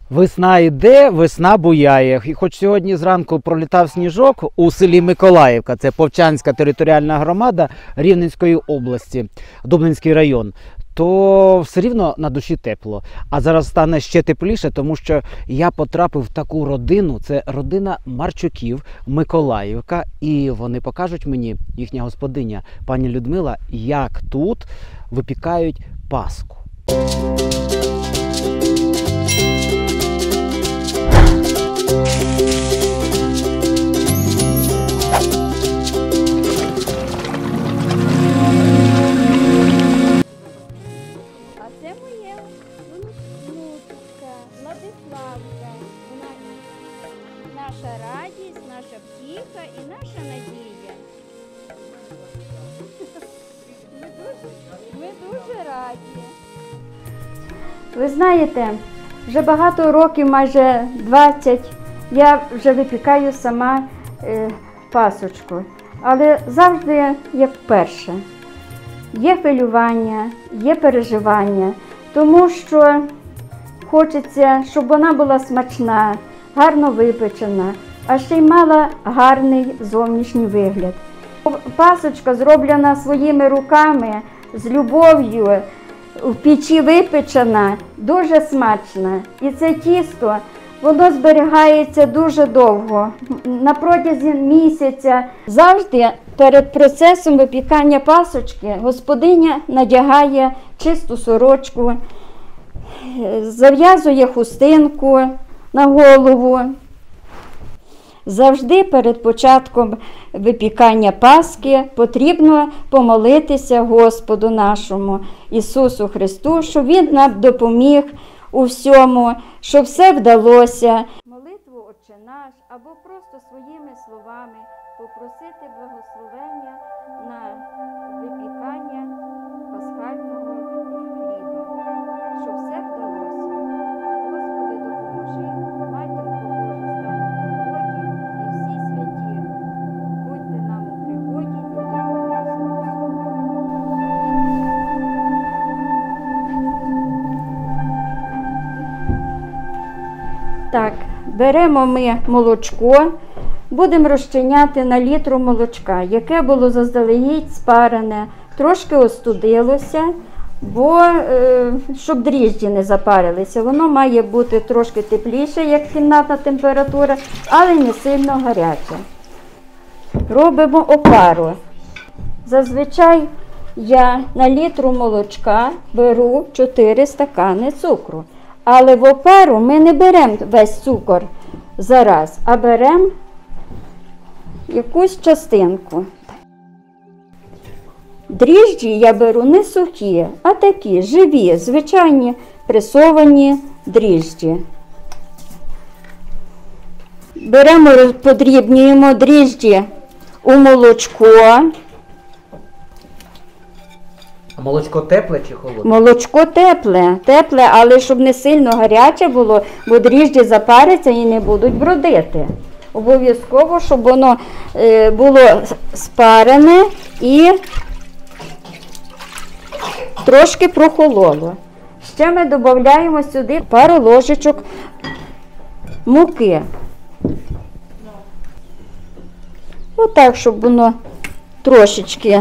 Весна йде, весна буяє. І хоч сьогодні зранку пролітав сніжок у селі Миколаївка, це Повчанська територіальна громада Рівненської області, Дубнинський район, то все рівно на душі тепло. А зараз стане ще тепліше, тому що я потрапив в таку родину, це родина Марчуків, Миколаївка, і вони покажуть мені, їхня господиня, пані Людмила, як тут випікають Пасху. Наша радість, наша втіха і наша надія. Ми дуже раді. Ви знаєте, вже багато років, майже 20, я вже випікаю сама пасочку. Але завжди як вперше. Є хвилювання, є переживання, тому що хочеться, щоб вона була смачна, гарно випечена, а ще й мала гарний зовнішній вигляд. Пасочка зроблена своїми руками, з любов'ю, в печі випечена, дуже смачна. І це тісто, воно зберігається дуже довго, на протязі місяця. Завжди перед процесом випікання пасочки господиня надягає чисту сорочку, зав'язує хустинку на голову. Завжди перед початком випікання Пасхи потрібно помолитися Господу нашому Ісусу Христу, щоб Він нам допоміг у всьому, щоб все вдалося. Молитву «Отче наш» або просто своїми словами попросити благословення на випікання пасхального хліба, щоб все вдалося. Господи, допоможи, Матінко Божа, стань у пригоді, і всі святі, будьте нам у пригоді і допоможіть. Так, беремо ми молочко, будемо розчиняти на літру молочка, яке було заздалегідь спарене, трошки остудилося, бо щоб дріжджі не запарилися. Воно має бути трошки тепліше, як кімнатна температура, але не сильно гаряче. Робимо опару. Зазвичай я на літру молочка беру 4 стакани цукру. Але в опару ми не беремо весь цукор зараз, а беремо якусь частинку. Дріжджі я беру не сухі, а такі живі, звичайні пресовані дріжджі. Беремо, подрібнюємо дріжджі у молочко. А молочко тепле чи холодне? Молочко тепле, але щоб не сильно гаряче було, бо дріжджі запаряться і не будуть бродити. Обов'язково, щоб воно було спарене і трошки прохололо. Ще ми додаємо сюди пару ложечок муки. Отак, щоб воно трошечки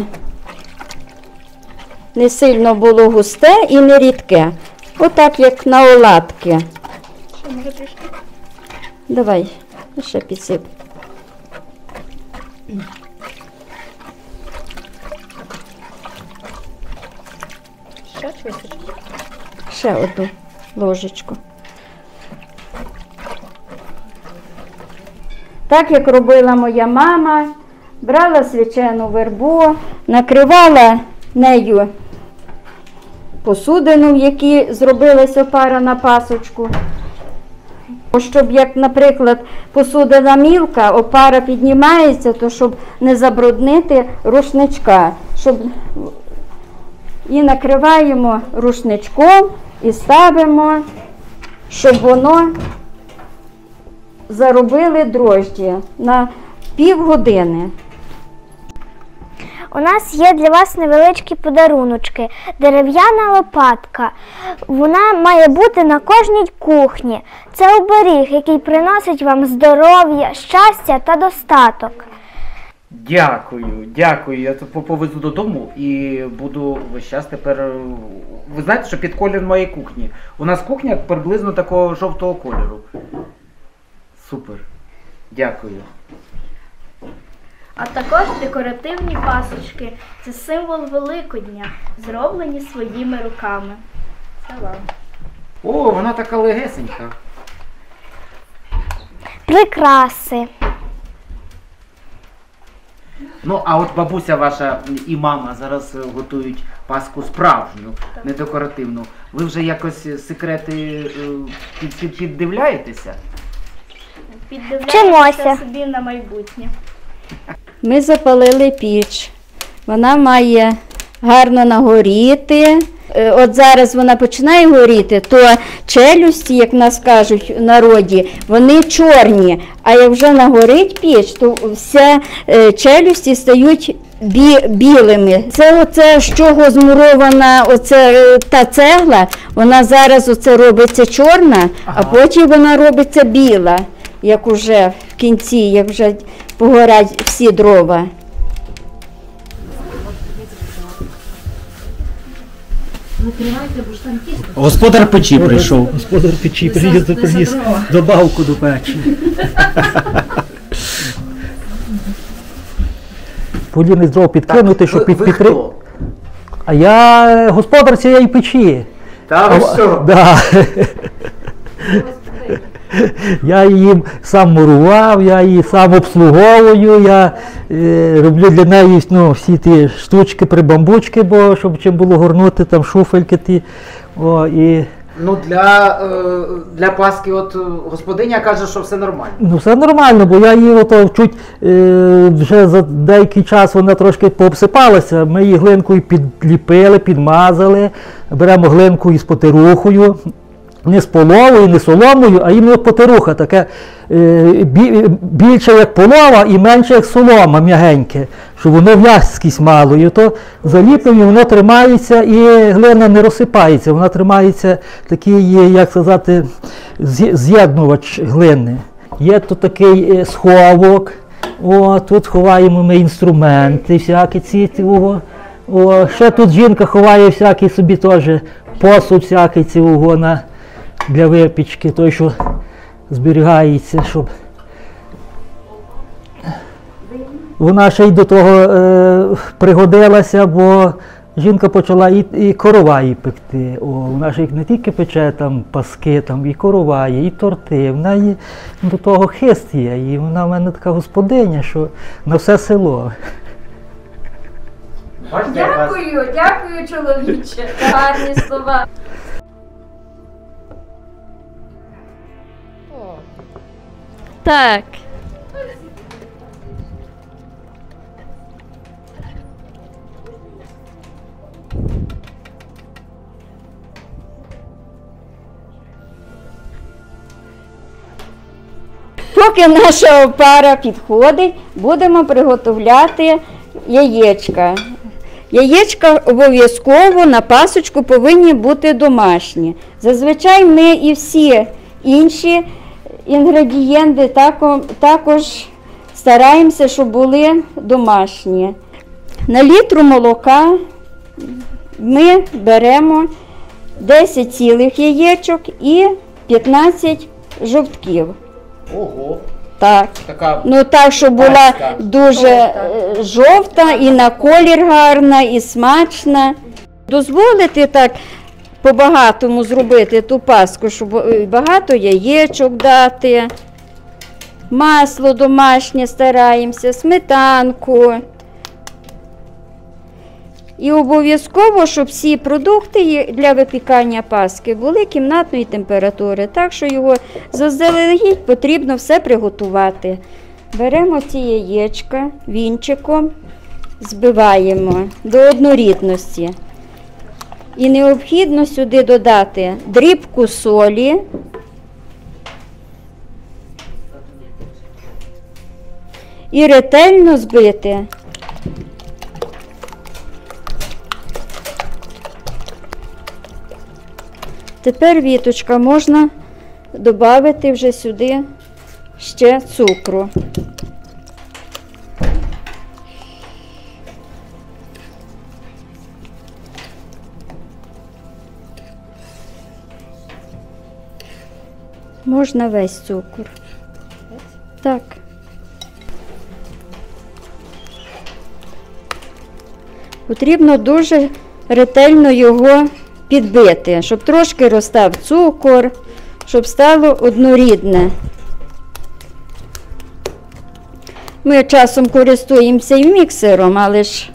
не сильно було густе і не рідке. Отак, як на оладки. Що, може трішки? Давай, ще підсип. Ще чи вистачить? Ще одну ложечку. Так, як робила моя мама, брала свячену вербу, накривала нею посудину, в якій зробилась опара на пасочку. Щоб, як, наприклад, посудина мілка, опара піднімається, то щоб не забруднити рушничка. І накриваємо рушничком і ставимо, щоб воно заробили дрожджі на півгодини. У нас є для вас невеличкі подаруночки. Дерев'яна лопатка. Вона має бути на кожній кухні. Це оберіг, який приносить вам здоров'я, щастя та достаток. Дякую, дякую. Я це повезу додому і буду весь час тепер. Ви знаєте, що під колір моєї кухні. У нас кухня приблизно такого жовтого кольору. Супер. Дякую. А також декоративні пасочки. Це символ Великодня, зроблені своїми руками. Це вам. О, вона така легесенька. Прикраси. Ну, а от бабуся ваша і мама зараз готують паску справжню, не декоративну. Ви вже якось секрети піддивляєтеся? Піддивляємося Вчимося. собі на майбутнє. Ми запалили піч. Вона має гарно нагоріти. От зараз вона починає горіти, то челюсті, як нас кажуть в народі, вони чорні. А як вже нагорить піч, то вся челюсті стають білими. Це оце, з чого змурована та цегла, вона зараз оце робиться чорна, а потім вона робиться біла, як уже в кінці, як вже погорять всі дрова. Господар печі прийшов. Господар печі приніс добавку до печі. Поліни дров підкинути, щоб підтримати. А я господар цієї печі. Та ви що? Да. Я її сам мурував, я її сам обслуговую, я роблю для неї всі ті штучки, прибамбучки, бо щоб чим було горнути, там шуфельки ті. Ну, для Пасхи от господиня каже, що все нормально. Ну, все нормально, бо я її чуть вже за деякий час вона трошки пообсипалася. Ми її глинкою підліпили, підмазали, беремо глинку із потерухою. Не з половою, не соломою, а іменно потеруха, таке більше як полова і менше як солома, м'ягеньке, щоб воно в'язкість мало. І то заліплення, воно тримається і глина не розсипається, вона тримається такий, як сказати, з'єднувач глини. Є тут такий сховок, тут ховаємо ми інструменти, всякі ці. Ще тут жінка ховає всякий собі теж посуд, всякий ці для випічки, той, що зберігається, щоб вона ще й до того пригодилася, бо жінка почала і короваї пекти. Вона ж не тільки пече там паски, там і короваї, і торти, в неї до того хист є, і вона в мене така господиня, що на все село. Дякую, чоловіче, гарні слова. Так. Поки наша опара підходить, будемо приготовляти яєчка. Яєчка обов'язково на пасочку повинні бути домашні. Зазвичай ми і всі інші інгредієнти також стараємося, щоб були домашні. На літру молока ми беремо 10 цілих яєчок і 15 жовтків. Ого. Так. Така Ну так, щоб була паска. дуже жовта і на колір гарна, і смачна. Дозволити так по-багатому зробити ту паску, щоб багато яєчок дати, масло домашнє стараємося, сметанку. І обов'язково, щоб всі продукти для випікання паски були кімнатної температури, так що його заздалегідь потрібно все приготувати. Беремо ці яєчка вінчиком, збиваємо до однорідності. І необхідно сюди додати дрібку солі, і ретельно збити Тепер, Віточка, можна додати вже сюди ще цукру. Можна весь цукор. Так. Потрібно дуже ретельно його підбити, щоб трошки розстав цукор, щоб стало однорідне. Ми часом користуємося і міксером, але ж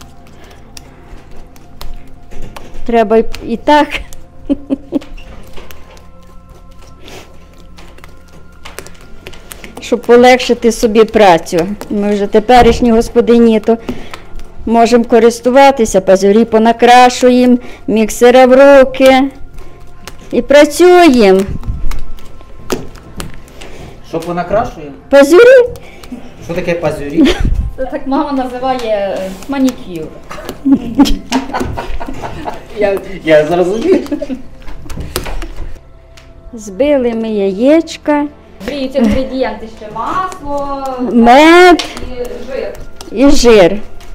треба і так. Щоб полегшити собі працю. Ми вже теперішні господині, то можемо користуватися, пазурі понакрашуємо, міксера в руки і працюємо. Що понакрашуємо? Пазурі? Що таке пазурі? Це так мама називає манікюр. Я зрозумів. Збили ми яєчка, Гріються інгредієнти ще масло мед і жир. і жир.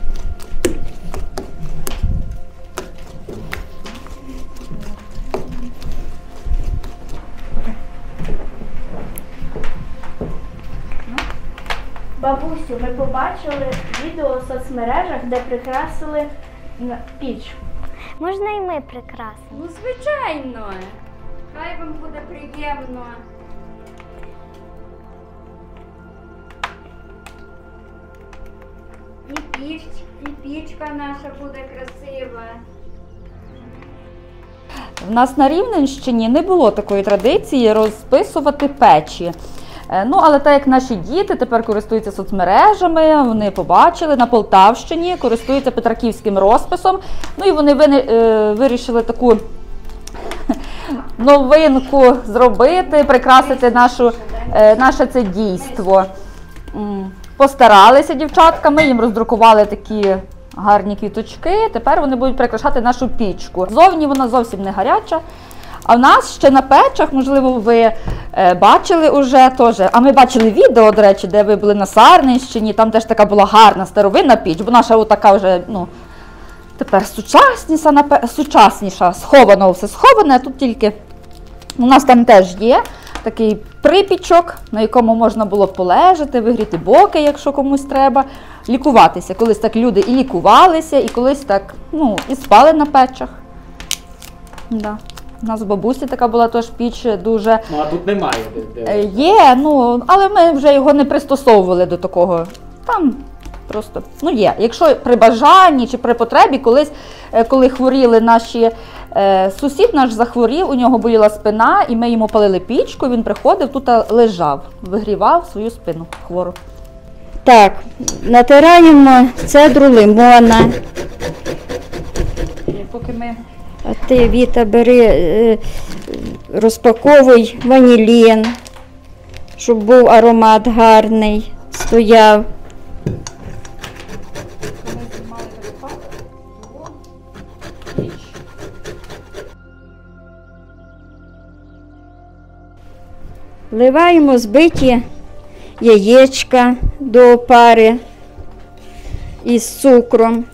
Бабусю, ми побачили відео в соцмережах, де прикрасили піч. Можна і ми прикрасимо. Ну, звичайно. Хай вам буде приємно. І пічка наша буде красива. В нас на Рівненщині не було такої традиції розписувати печі. Ну, але так як наші діти тепер користуються соцмережами, вони побачили, на Полтавщині користуються петраківським розписом. Ну і вони вирішили таку новинку зробити, прикрасити наше це дійство. Постаралися дівчатка, ми їм роздрукували такі гарні квіточки, тепер вони будуть прикрашати нашу пічку. Зовні вона зовсім не гаряча. А в нас ще на печах, можливо, ви бачили уже теж, а ми бачили відео, до речі, де ви були на Сарненщині, там теж така була гарна старовинна піч, бо наша отака вже, ну, тепер сучасніша, сховано все сховане, а тут тільки у нас там теж є такий припічок, на якому можна було полежати, вигріти боки, якщо комусь треба, лікуватися. Колись так люди і лікувалися, і колись так, ну, і спали на печах. Да. У нас в бабусі така була теж піч дуже... Ну, а тут немає. Є, ну, але ми вже його не пристосовували до такого. Там просто, ну, є. Якщо при бажанні чи при потребі, колись, коли хворіли наші, сусід наш захворів, у нього боліла спина, і ми йому палили пічку, він приходив, тут лежав, вигрівав свою спину хвору. Так, натираємо цедру лимона. Поки ми... А ти, Віта, бери, розпаковуй ванілін, щоб був аромат гарний, стояв. Вливаємо збиті яєчка до опари із цукром.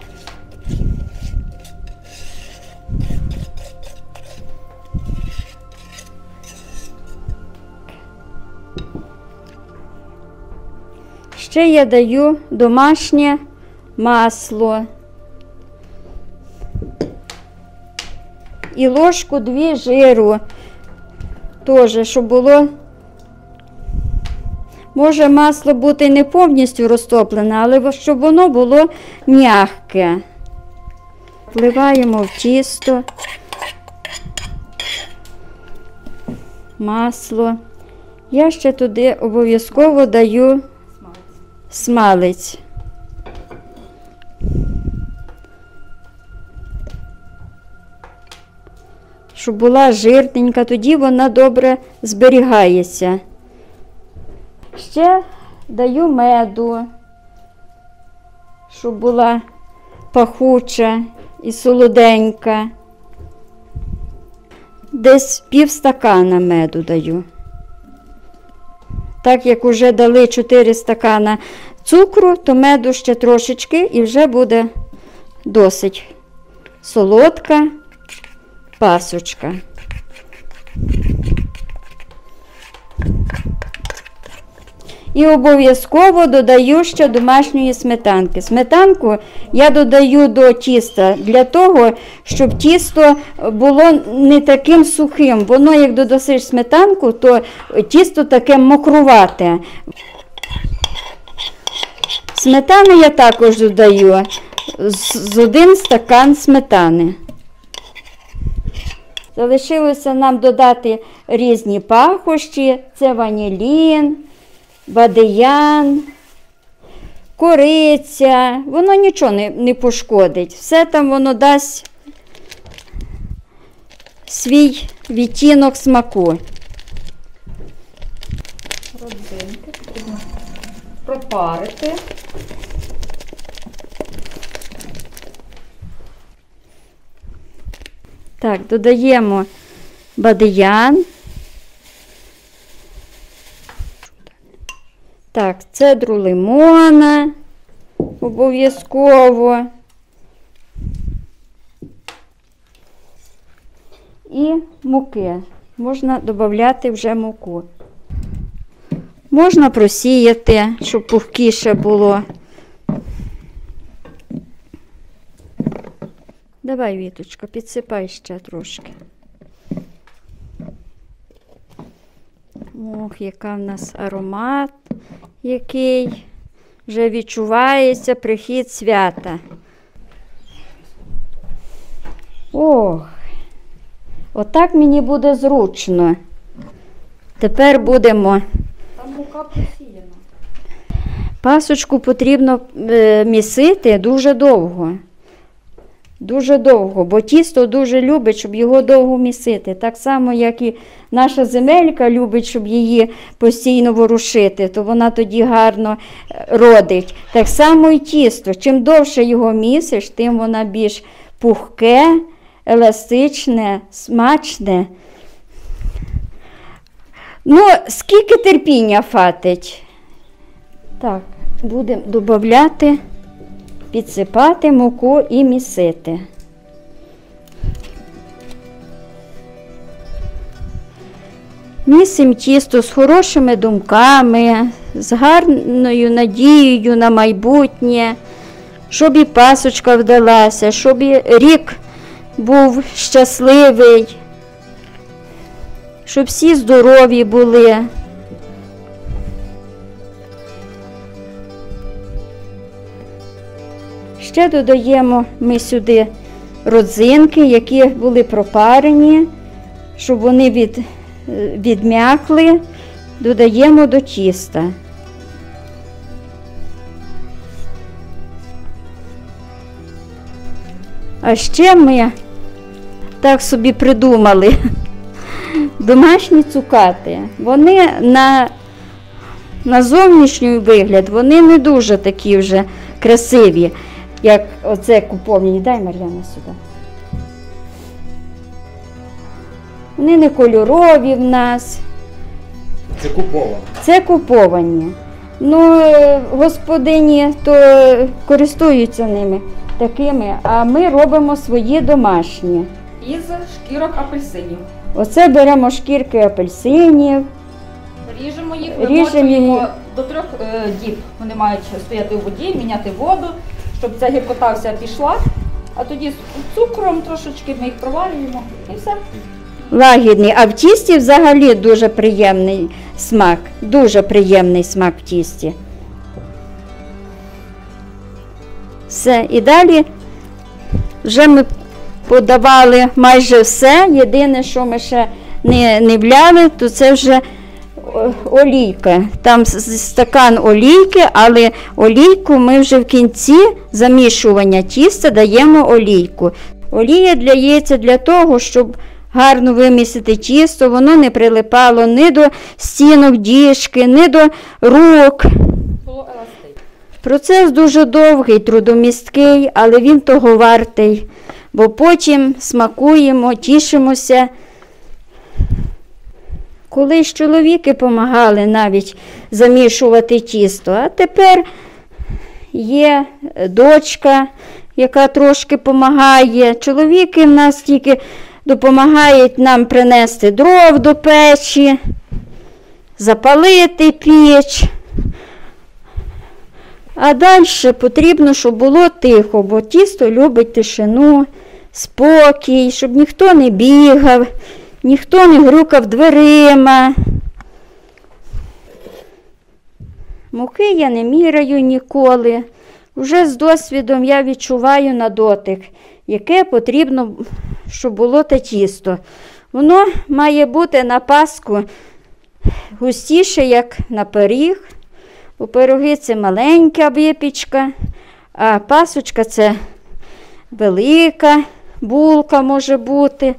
Ще я даю домашнє масло і ложку 2 жиру, теж, щоб було, може масло бути не повністю розтоплене, але щоб воно було м'яке. Вливаємо в тісто масло. Я ще туди обов'язково даю смалець. Щоб була жирненька, тоді вона добре зберігається. Ще даю меду, щоб була пахуча і солоденька. десь півстакана меду даю. Так як вже дали 4 стакана цукру, то меду ще трошечки і вже буде досить солодка пасочка. І обов'язково додаю ще домашньої сметанки. Сметанку я додаю до тіста для того, щоб тісто було не таким сухим. Воно, як додасиш сметанку, то тісто таке мокрувате. Сметану я також додаю з 1 стакан сметани. Залишилося нам додати різні пахощі. Це ванілін, бадиян, кориця. Воно нічого не пошкодить. Все там воно дасть свій відтінок смаку. Родзинки потрібно пропарити. Так, додаємо бадиян. Так, цедру лимона обов'язково. І муки. Можна додати вже муку. Можна просіяти, щоб пухкіше було. Давай, Віточка, підсипай ще трошки. Ох, яка в нас аромат, який вже відчувається прихід свята. Ох, отак мені буде зручно. Тепер будемо. Там мука просіяна. Пасочку потрібно місити дуже довго. Дуже довго, бо тісто дуже любить, щоб його довго місити. Так само, як і наша земелька любить, щоб її постійно ворушити, то вона тоді гарно родить. Так само і тісто. Чим довше його місиш, тим вона більш пухке, еластичне, смачне. Ну, скільки терпіння хватить? Так, будемо додавати, підсипати муку і місити. Місимо тісто з хорошими думками, з гарною надією на майбутнє, щоб і пасочка вдалася, щоб і рік був щасливий, щоб всі здорові були. Ще додаємо ми сюди родзинки, які були пропарені, щоб вони відм'якли, додаємо до тіста. А ще ми так собі придумали домашні цукати. Вони на зовнішній вигляд, вони не дуже такі вже красиві, як оце куповані. Дай, Мар'яна, сюди. Вони не кольорові в нас. Це куповані. Це куповані. Ну, господині то користуються ними такими, а ми робимо свої домашні. Із шкірок апельсинів. Оце беремо шкірки апельсинів. Ріжемо їх, Ріжемо їх. вимочуємо до 3 діб. Вони мають стояти у воді, міняти воду, щоб ця гіркота вся пішла. А тоді з цукром трошечки ми їх проварюємо і все. Лагідний, а в тісті взагалі дуже приємний смак. Дуже приємний смак в тісті. Все, і далі вже ми подавали майже все. Єдине, що ми ще не вляли, то це вже олійка. Там стакан олійки, але олійку ми вже в кінці замішування тіста даємо олійку. Олія дається для того, щоб гарно вимісити тісто, воно не прилипало ні до стінок діжки, ні до рук. Було еластично. Процес дуже довгий, трудомісткий, але він того вартий, бо потім смакуємо, тішимося Колись чоловіки допомагали навіть замішувати тісто, а тепер є дочка, яка трошки допомагає. Чоловіки в нас тільки допомагають нам принести дров до печі, запалити піч. А далі потрібно, щоб було тихо, бо тісто любить тишину, спокій, щоб ніхто не бігав, ніхто не грюкав дверима. Муки я не міряю ніколи. Вже з досвідом я відчуваю на дотик, яке потрібно, щоб було те тісто. Воно має бути на Пасху густіше, як на пиріг. У пироги це маленька випічка, а пасочка це велика булка може бути.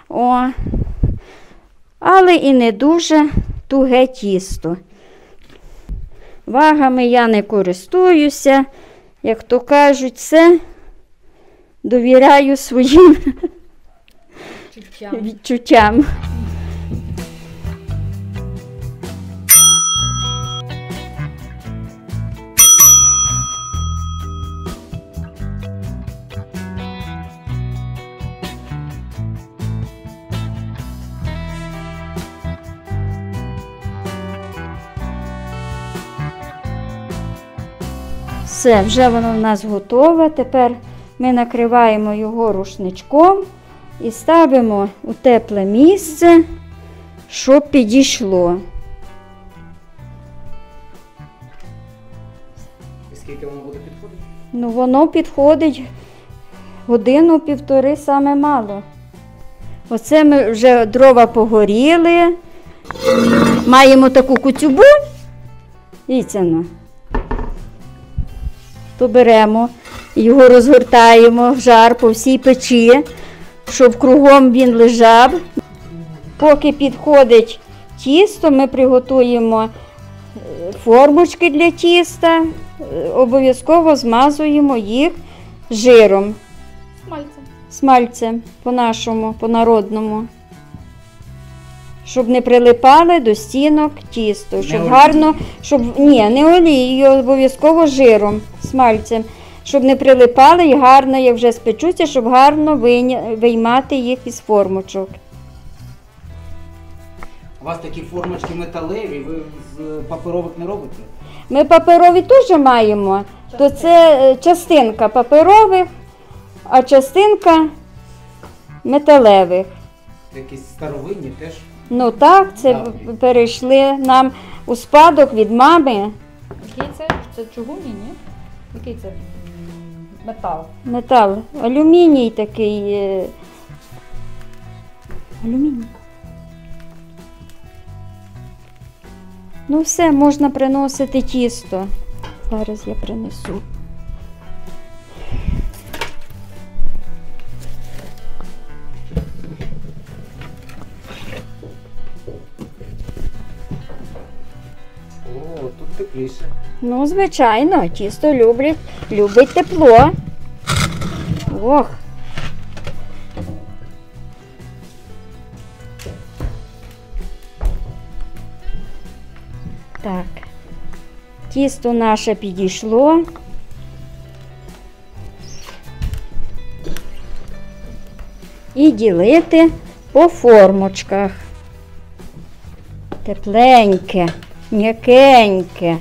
Але і не дуже туге тісто. Вагами я не користуюся, як то кажуть, все довіряю своїм відчуттям. Все, вже воно в нас готове. Тепер ми накриваємо його рушничком і ставимо у тепле місце, щоб підійшло. І скільки воно буде підходити? Ну, воно підходить годину-півтори, саме мало. Оце ми вже дрова погоріли. Маємо таку куцюбу. Дивіться, ну. То беремо, його розгортаємо в жар по всій печі, щоб кругом він лежав. Поки підходить тісто, ми приготуємо формочки для тіста, обов'язково змазуємо їх жиром, смальцем по-нашому, по-народному. Щоб не прилипали до стінок тісто, щоб гарно, не олією, обов'язково жиром, смальцем, щоб не прилипали і гарно, як вже спечуться, щоб гарно виймати їх із формочок. У вас такі формочки металеві, ви з паперових не робите? Ми паперові теж маємо, то це частинка паперових, а частинка металевих. Якісь старовинні теж? Ну так, це перейшли нам у спадок від мами. Який це? Це чугунні, ні? Який це метал? Метал, алюміній такий. Алюміній. Ну все, можна приносити тісто. Зараз я принесу. О, тут тепліше. Ну, звичайно, тісто любить тепло. Ох. Так. Тісто наше підійшло. І ділити по формочках. Тепленьке, м'якеньке.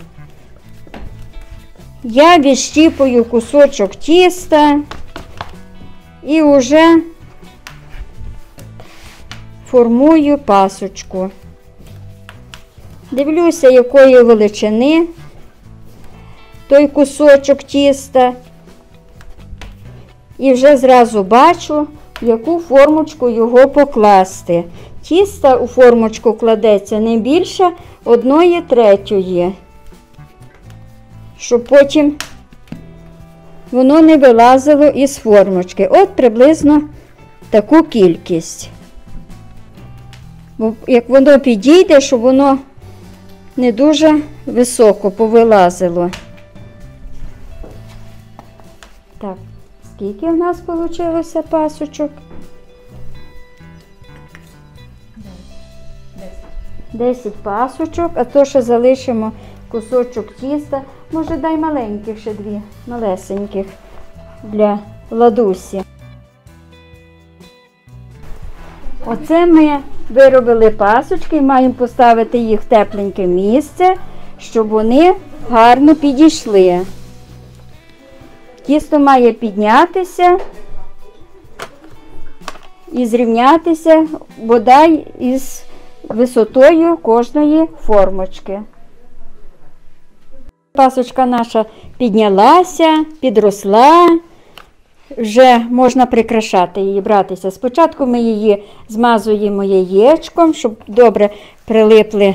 Я відщіпую кусочок тіста і вже формую пасочку. Дивлюся, якої величини той кусочок тіста. І вже зразу бачу, в яку формочку його покласти. Тіста у формочку кладеться не більше 1/3, щоб потім воно не вилазило із формочки. От приблизно таку кількість. Бо як воно підійде, щоб воно не дуже високо повилазило. Так, скільки в нас вийшло пасочок? 10 пасочок, а то, що залишимо кусочок тіста, може дай маленьких ще 2, малесеньких для Ладусі. Оце ми виробили пасочки і маємо поставити їх в тепленьке місце, щоб вони гарно підійшли. Тісто має піднятися і зрівнятися бодай із висотою кожної формочки. Пасочка наша піднялася, підросла, вже можна прикрашати її, братися. Спочатку ми її змазуємо яєчком, щоб добре прилипли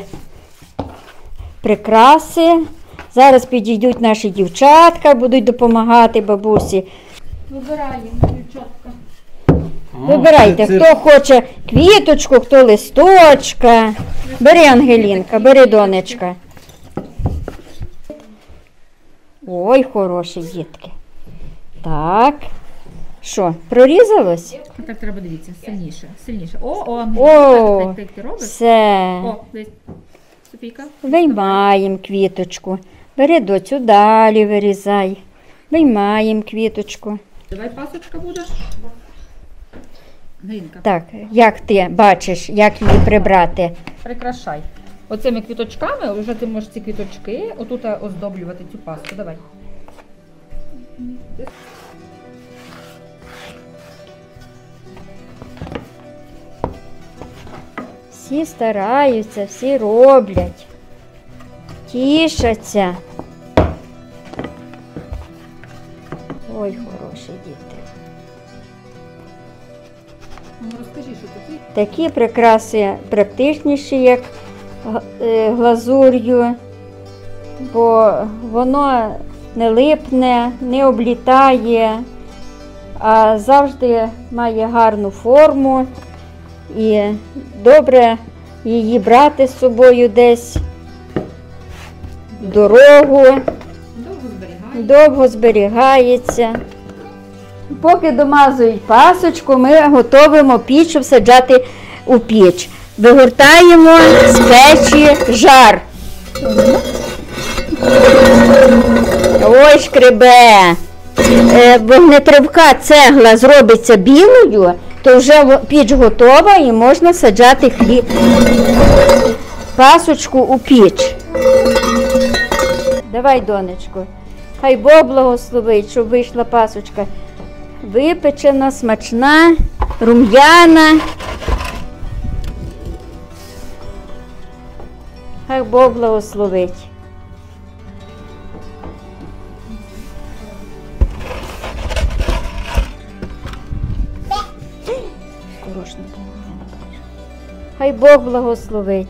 прикраси. Зараз підійдуть наші дівчатка, будуть допомагати бабусі. Вибираємо, дівчатка. Вибирайте, хто хоче квіточку, хто листочка. Бери, Ангелінка, бери, донечка. Ой, хороші дітки. Так. Що, прорізалось? Так треба, дивіться, сильніше, сильніше. О, ти робиш? все. Десь. Софійка. Виймаємо квіточку. Бери, доцю, далі вирізай. Виймаємо квіточку. Давай пасочка будеш. Грінка. Так, як ти бачиш, як її прибрати? Прикрашай. Оцими квіточками, вже ти можеш ці квіточки отут оздоблювати цю пасту. Давай. Всі стараються, всі роблять, тішаться. Ой, хороші діти. Ну, розкажи, що такі. Такі прикраси практичніші, як глазур'ю, бо воно не липне, не облітає, а завжди має гарну форму і добре її брати з собою десь в дорогу, довго зберігається. Поки домазують пасочку, ми готуємо піч, щоб саджати у піч. Вигортаємо з печі жар. Ой, шкребе. Вогнетривка цегла зробиться білою, то вже піч готова і можна саджати пасочку у піч. Давай, донечко, хай Бог благословить, щоб вийшла пасочка випечена, смачна, рум'яна. Хай Бог благословить. Хай Бог благословить.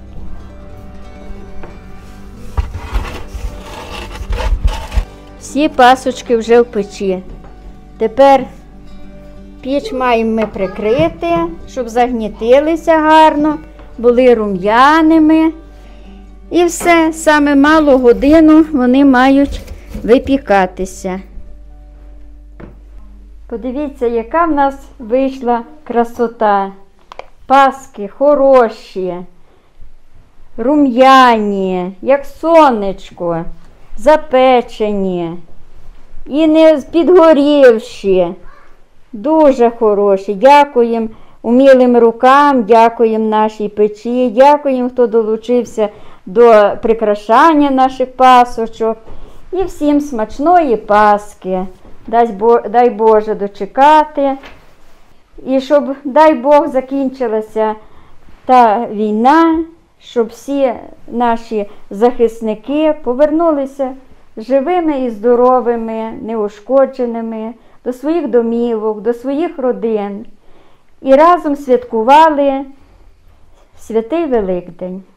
Всі пасочки вже в печі. Тепер піч маємо ми прикрити, щоб загнітилися гарно, були рум'яними. І все, саме малу годину вони мають випікатися. Подивіться, яка в нас вийшла красота. Паски хороші, рум'яні, як сонечко, запечені і не підгорівші. Дуже хороші. Дякуємо умілим рукам, дякуємо нашій печі, дякуємо, хто долучився до прикрашання наших пасочок. І всім смачної Пасхи. Дай Боже дочекати. І щоб, дай Бог, закінчилася та війна, щоб всі наші захисники повернулися живими і здоровими, неушкодженими до своїх домівок, до своїх родин і разом святкували Святий Великдень.